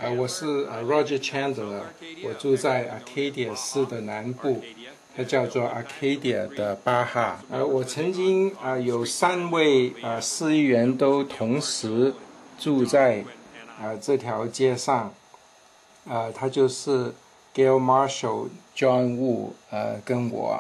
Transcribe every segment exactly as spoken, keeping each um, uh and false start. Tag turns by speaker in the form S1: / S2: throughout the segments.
S1: 呃，我是呃 Roger Chandler， 我住在 Arcadia 市的南部，它叫做 Arcadia 的巴哈。呃，我曾经呃有三位呃市议员都同时住在呃这条街上，呃，他就是 Gail Marshall、John Wu， 呃，跟我。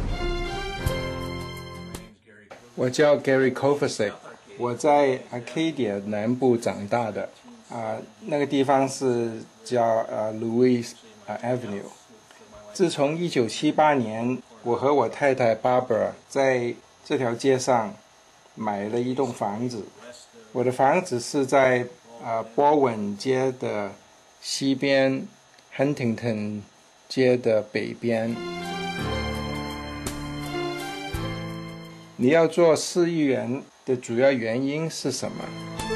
S1: 我叫 Gary Kovacic， 我在 Arcadia 南部长大的，啊、呃，那个地方是叫呃 Louis Avenue。自从一九七八年，我和我太太 Barbara 在这条街上买了一栋房子。我的房子是在呃波文街的西边 ，Huntington 街的北边。你要做市议员的主要原因是什么？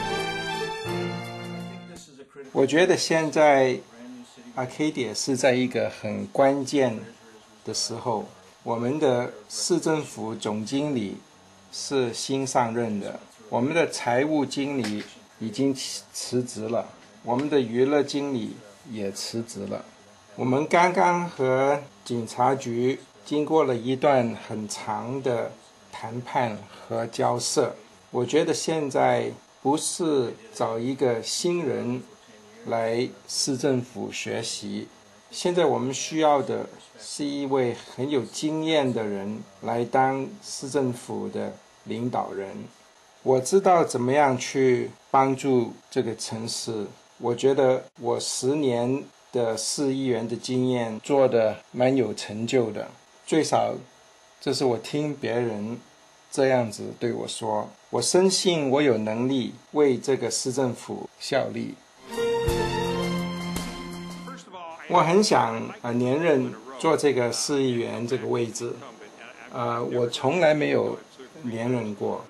S1: 我觉得现在 Arcadia 是在一个很关键的时候。我们的市政府总经理是新上任的，我们的财务经理已经辞职了，我们的娱乐经理也辞职了。我们刚刚和警察局经过了一段很长的谈判和交涉。我觉得现在不是找一个新人来市政府学习，现在我们需要的是一位很有经验的人来当市政府的领导人。我知道怎么样去帮助这个城市，我觉得我十年的市议员的经验做得蛮有成就的，最少这是我听别人这样子对我说，我深信我有能力为这个市政府效力。我很想呃连任做这个市议员这个位置，呃，我从来没有连任过。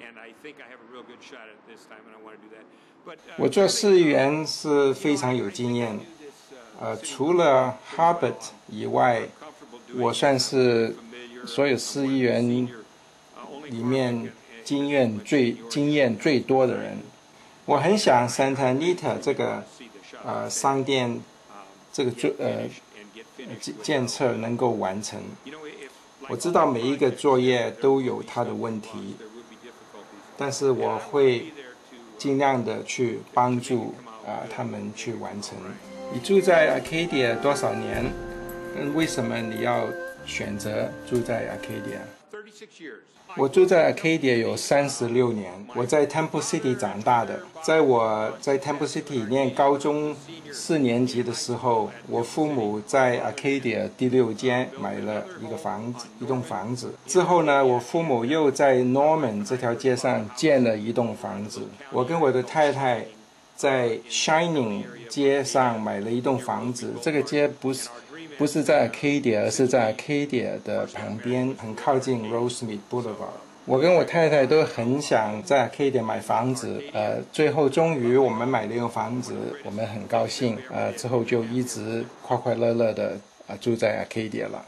S1: 我做市议员是非常有经验，呃，除了 Harvard 以外，我算是所有市议员里面经验最经验最多的人。我很想 Santa Anita 这个呃商店这个呃建设能够完成。我知道每一个作业都有它的问题，但是我会尽量的去帮助啊、呃、他们去完成。你住在 Arcadia 多少年？嗯，为什么你要选择住在 Arcadia？我住在 Arcadia 有三十六年，我在 Temple City 长大的。在我在 Temple City 念高中四年级的时候，我父母在 Arcadia 第六街买了一个房子，一栋房子。之后呢，我父母又在 Norman 这条街上建了一栋房子。我跟我的太太在 Shining 街上买了一栋房子，这个街不是不是在 Arcadia， 而是在 Arcadia 的旁边，很靠近 Rosemead Boulevard。我跟我太太都很想在 Arcadia 买房子，呃，最后终于我们买了一个房子，我们很高兴，呃，之后就一直快快乐乐的呃住在 Arcadia 了。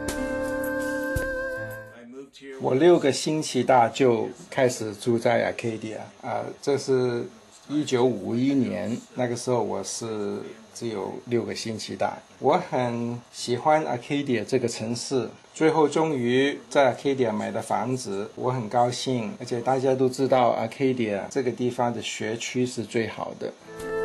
S1: 我六个星期大就开始住在 Arcadia， 呃，这是一九五一年，那个时候我是只有六个星期大。我很喜欢 Arcadia 这个城市，最后终于在 Arcadia 买了房子，我很高兴，而且大家都知道 Arcadia 这个地方的学区是最好的。